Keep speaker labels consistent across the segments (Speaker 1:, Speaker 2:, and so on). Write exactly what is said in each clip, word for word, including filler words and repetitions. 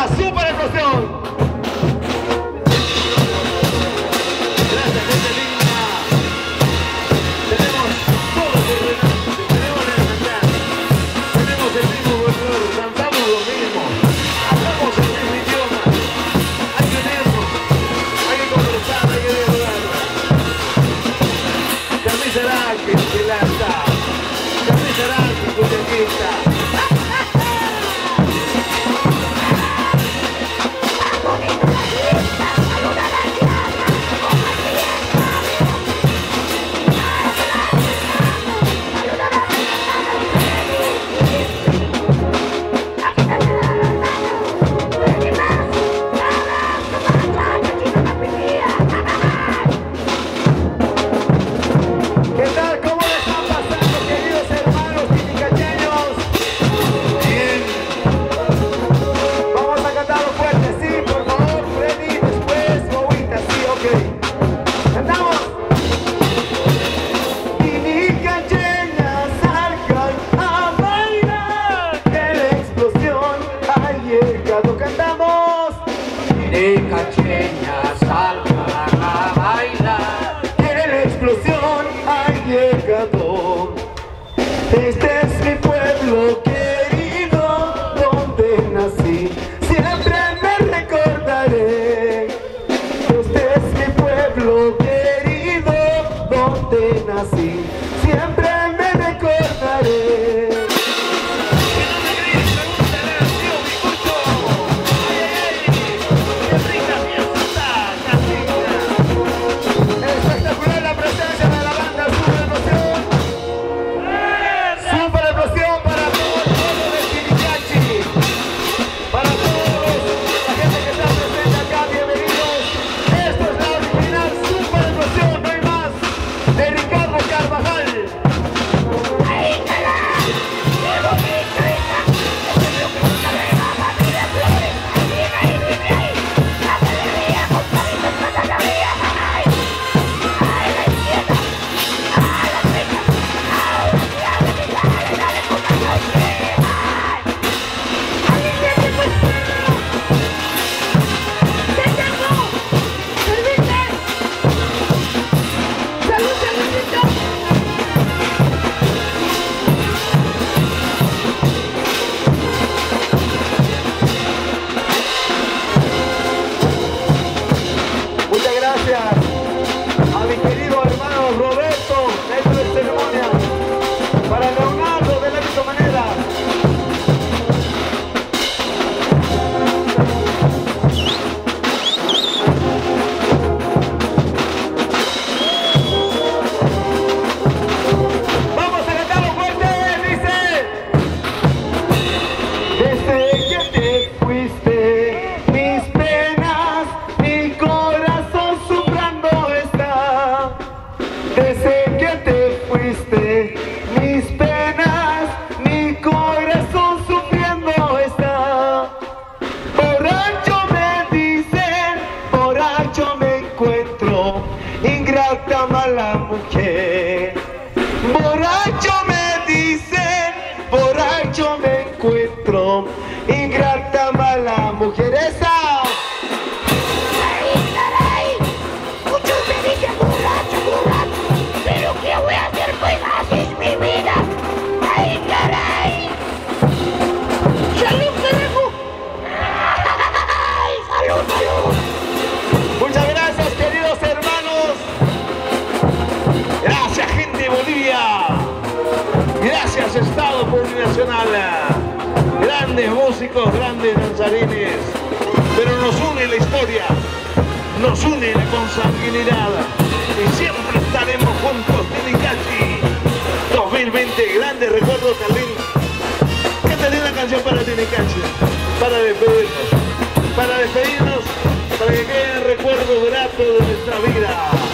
Speaker 1: la super explosión. Gracias, gente linda. Tenemos todo por delante, tenemos la hermandad, tenemos el mismo valor, cantamos lo mismo, hablamos el mismo idioma. Hay que unirnos, hay que conversar, hay que dialogar. Camisa Araki, Pilata, Camisa Araki, Cuchaquita.
Speaker 2: Cacheña salgan a bailar,
Speaker 1: que la explosión ha llegado. Este es mi pueblo querido, donde nací, siempre me recordaré. Este es mi pueblo querido, donde nací, siempre me recordaré. A mi querido hermano Roberto, dentro de ceremonia, para Leonardo de la misma manera. Vamos a cantarlo fuerte, dice: desde que te fuiste, mis penas, mi corazón sufrando está. Desde que te fuiste, mis penas, mi corazón sufriendo está. Borracho me dicen, borracho me encuentro, ingrata mala mujer. Borracho me dicen, borracho me encuentro, ingrata mala mujer. Esa. Muchas gracias, queridos hermanos. Gracias, gente de Bolivia. Gracias, Estado Plurinacional. Grandes músicos, grandes danzarines. Pero nos une la historia, nos une la consanguinidad. Y siempre estaremos juntos, Tinicachi. dos mil veinte, grandes recuerdos, Carlín. Cántale una canción para Tinicachi, para despedirnos. Para despedirnos, para que queden recuerdos gratos de nuestra vida.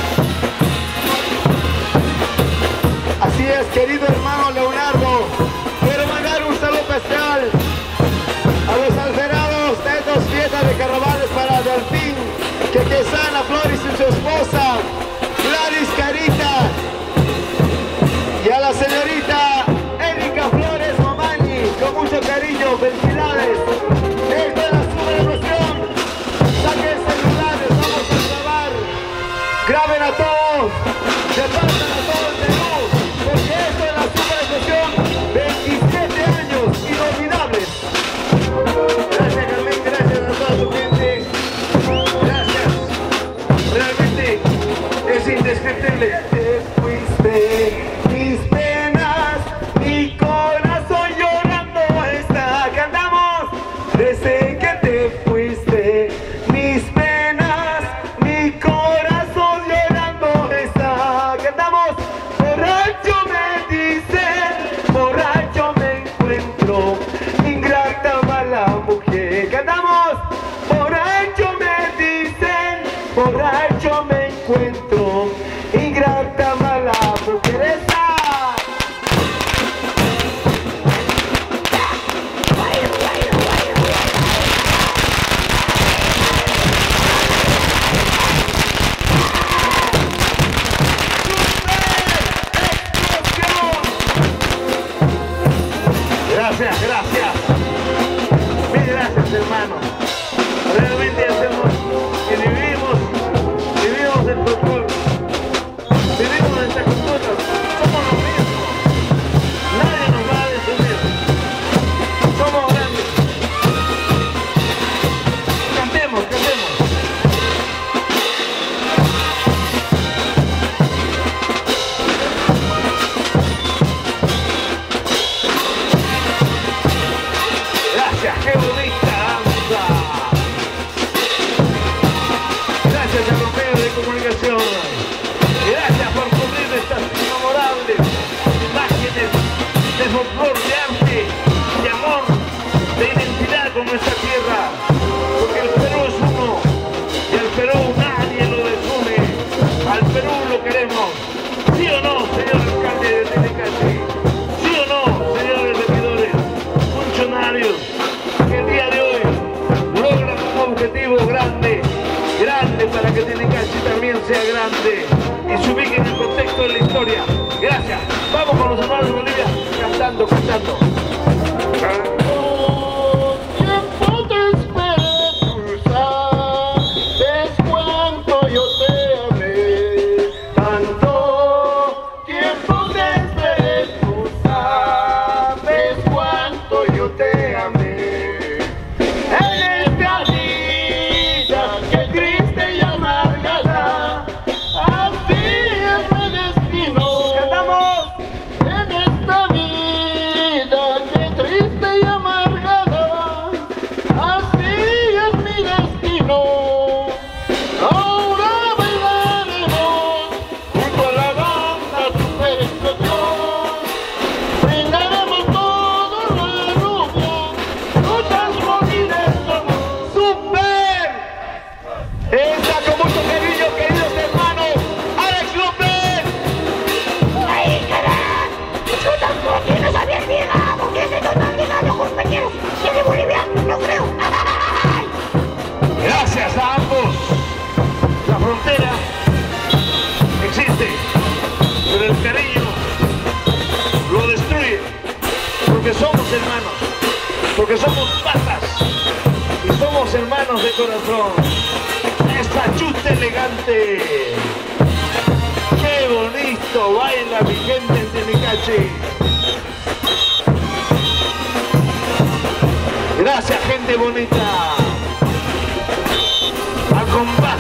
Speaker 1: Así es, querido hermano Leonardo. Quiero mandar un saludo especial a los alterados de estas fiestas de carnavales para Delfín, Quequesana Flores y su esposa, Gladys Carita, y a la señorita Erika Flores Mamani, con mucho cariño, felicidades. Esta es la baile.
Speaker 3: Te fuiste, mis penas, mi corazón llorando está. Cantamos. Desde que te fuiste, mis penas, mi corazón llorando está. Cantamos. Borracho me dicen, borracho me encuentro, ingrata mala mujer. Cantamos. Borracho me dicen, borracho me encuentro, ingrata mala mujer. ¡Esa!
Speaker 1: Gracias, gracias. Mil gracias, hermano. Realmente hacemos y vivimos, vivimos el folclore, vivimos esta cultura, somos los mismos. Nadie nos va a desunir. Somos grandes. Cantemos, cantemos. Gracias, qué bonita danza. Gracias a los medios de comunicación. Gracias por cubrir estas memorables imágenes de folclore, de arte, de amor, de identidad con nuestra tierra. Porque el Perú es uno y al Perú nadie lo desune. Al Perú lo queremos. ¿Sí o no, señor alcalde de Tilicachi? ¿Sí o no, señores regidores, funcionarios, que el día de hoy logran un objetivo grande, grande para que Tilicachi también sea grande y se ubique en el contexto de la historia? Gracias. Vamos con los hermanos de Bolivia cantando, cantando.
Speaker 3: Tiempo te esperé, tú sabes cuánto yo te amé. Tanto tiempo te esperé, tú sabes cuánto yo te amé. En esta vida que triste y amargada, así es mi destino. Cantamos. En esta vida que triste y amargada, así es mi destino. Ahora bailaremos junto a la banda super explosión. Brindaremos todo la rubia, luchas móviles somos super. Esta con mucho cariño, queridos hermanos, Alex López. ¡Ay, carajo! ¡Chuta, ¿por qué no sabía el vieja? ¿Por qué se notan bien a los compañeros? ¿Y de Bolivia? No creo. ¡Ay!
Speaker 1: Gracias a ambos. La frontera existe, pero el cariño lo destruye. Porque somos hermanos, porque somos patas y somos hermanos de corazón. Esta chuta elegante. Qué bonito baila mi gente en Tilicachi. Gracias, gente bonita. Al compás.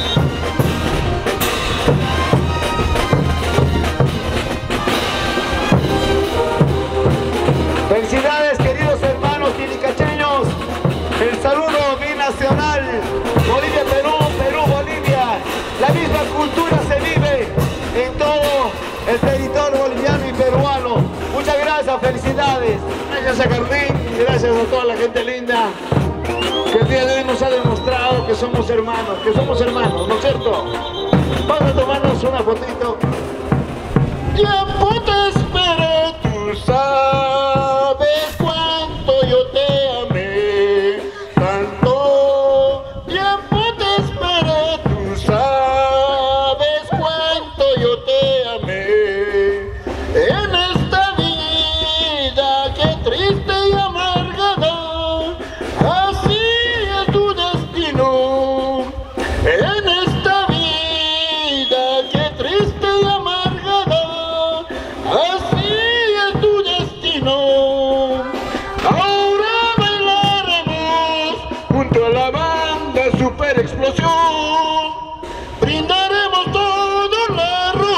Speaker 3: Felicidades, queridos hermanos tilicacheños. El saludo binacional. Bolivia, Perú, Perú, Bolivia. La misma cultura se vive en todo el territorio boliviano y peruano. Muchas gracias, felicidades.
Speaker 1: Gracias a Carlín, gracias a toda la gente linda que el día de hoy nos ha demostrado que somos hermanos, que somos hermanos, ¿no es cierto? Vamos a tomarnos una fotito.
Speaker 3: Tiempo te esperé, tú sabes cuánto yo te amé. Tanto tiempo te esperé, tú sabes cuánto yo te amé. En esta vida que triste y amargada, así es tu destino. En esta vida que triste y amargada, así es tu destino. Ahora bailaremos junto a la banda super explosión. Brindaremos todo la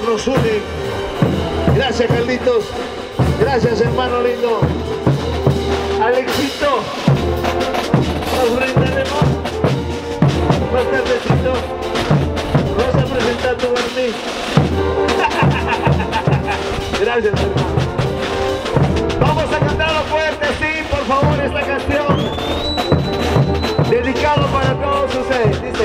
Speaker 1: nos unen. Gracias, Carlitos. Gracias, hermano lindo. Alexito, nos brindaremos más tardecito. Vas a presentar tu barniz. Gracias, hermano.
Speaker 3: Vamos a cantarlo fuerte, sí, por favor, esta canción. Dedicado para todos ustedes. Dice: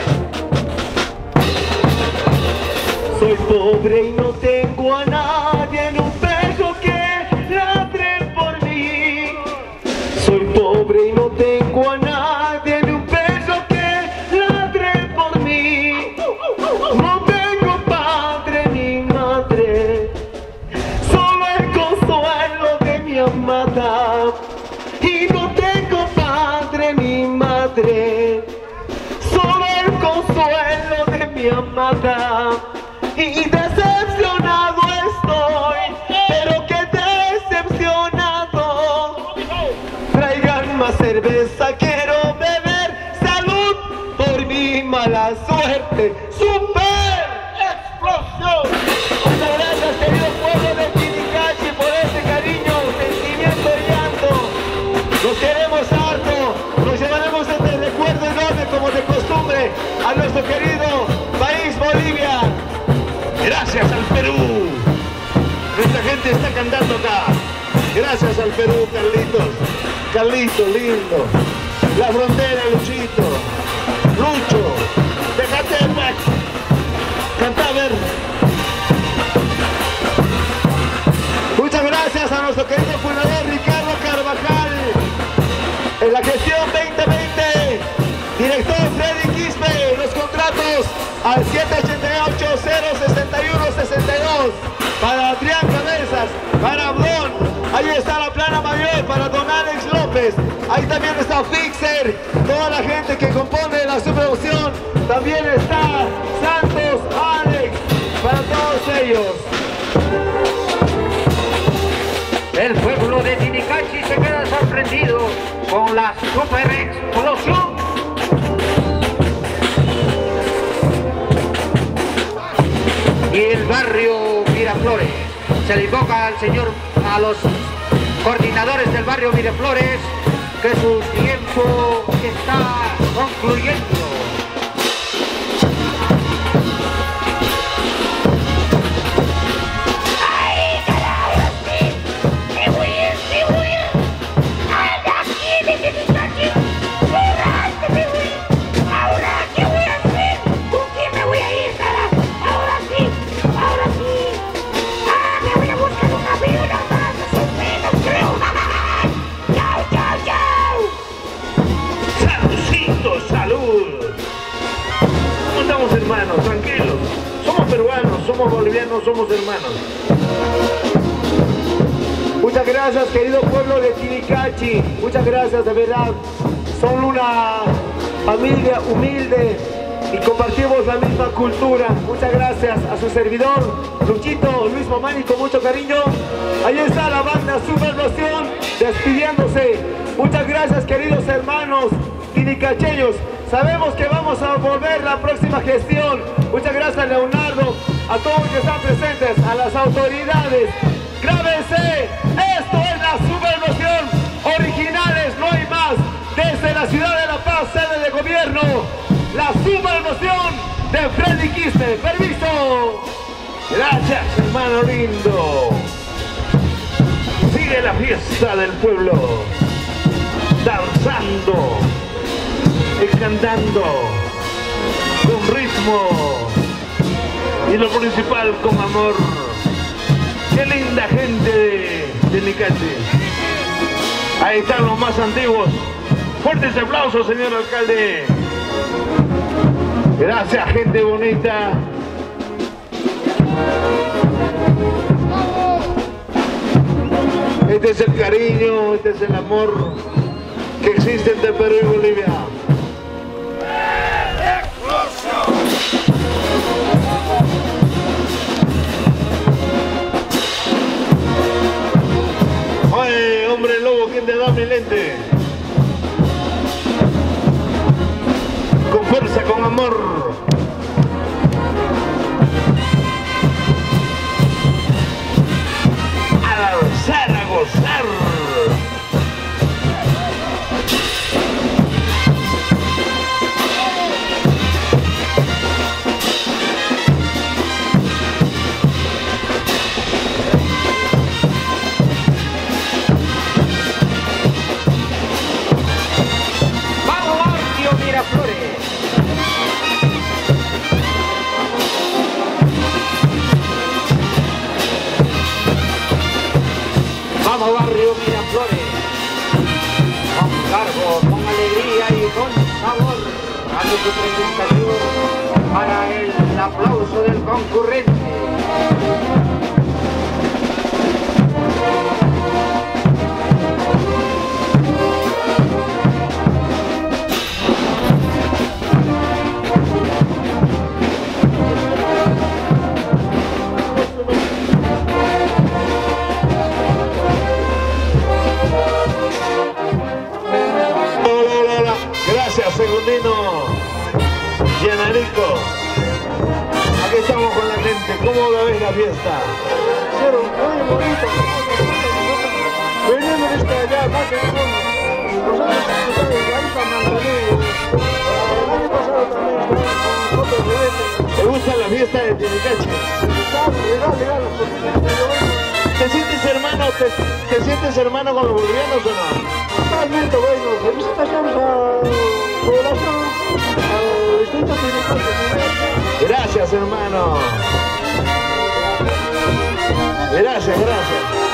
Speaker 3: soy pobre y no tengo a nadie, en un perro que ladre por mí. Soy pobre y no tengo a nadie, en un perro que ladre por mí. No tengo padre ni madre, solo el consuelo de mi amada. Y no tengo padre ni madre, solo el consuelo de mi amada. Y decepcionado estoy, pero que decepcionado. Traigan más cerveza, quiero beber. Salud por mi mala suerte. ¡Super explosión! Muchas gracias, querido pueblo de Tinicachi, por ese cariño, sentimiento y llanto. Los queremos harto. Nos llevaremos este recuerdo enorme, como de costumbre, a nuestro querido país Bolivia.
Speaker 1: Gracias al Perú. Nuestra gente está cantando acá. Gracias al Perú, Carlitos. Carlitos, lindo. La frontera, Luchito. Lucho. Déjate, pues. Canta, a ver.
Speaker 3: Muchas gracias a nuestro querido fundador Ricardo Carvajal. En la gestión veinte veinte. Director Freddy Quispe. Los contratos al siete ochenta y ocho, cero sesenta y uno, sesenta y dos. Para Adrián Cabezas, para Blon. Ahí está la plana mayor para don Alex López. Ahí también está Fixer, toda la gente que compone la subproducción. También está Santos, Alex, para todos ellos.
Speaker 2: El pueblo de Tinicachi se queda sorprendido con la super explosión. Y el barrio Miraflores, se le invoca al señor, a los coordinadores del barrio Miraflores, que su tiempo está concluyendo.
Speaker 1: Hermanos, tranquilos, somos peruanos, somos bolivianos, somos hermanos.
Speaker 3: Muchas gracias, querido pueblo de Tinicachi. Muchas gracias, de verdad. Son una familia humilde y compartimos la misma cultura. Muchas gracias a su servidor, Luchito, Luis Mamani, con mucho cariño. Ahí está la banda Subversión despidiéndose. Muchas gracias, queridos hermanos tinicacheños. Sabemos que vamos a volver la próxima gestión. Muchas gracias, Leonardo, a todos los que están presentes, a las autoridades. Grábense, esto es la Subversión, originales, no hay más. Desde la ciudad de La Paz, sede de gobierno, la Subversión de Freddy Quispe. Permiso.
Speaker 1: Gracias, hermano lindo. Sigue la fiesta del pueblo, danzando y cantando con ritmo y lo principal con amor. Qué linda gente de Tinicachi. Ahí están los más antiguos. Fuertes aplausos, señor alcalde. Gracias, gente bonita. Este es el cariño, este es el amor que existe entre Perú y Bolivia. Oye, hombre lobo, ¿quién te da mi lente? Con fuerza, con amor.
Speaker 2: amado barrio Miraflores, con cargo, con alegría y con sabor, dando su presentación para el aplauso del concurrente.
Speaker 1: Gracias, Segundino, Llanarico. Aquí estamos con la gente. ¿Cómo la ves la fiesta?
Speaker 3: Pero muy bonito. Venimos desde allá, más de uno. Nosotros estamos ahí para mantener. El año pasado también estábamos con nosotros de
Speaker 1: ¿Te gusta la fiesta de Tilicache?
Speaker 3: Legal, legal,
Speaker 1: ¿Te sientes hermano, te, te sientes hermano con los bolivianos o no?
Speaker 3: totalmente bueno. Felicitaciones a la población, al distrito Tilicache.
Speaker 1: Gracias, hermano. Gracias, gracias.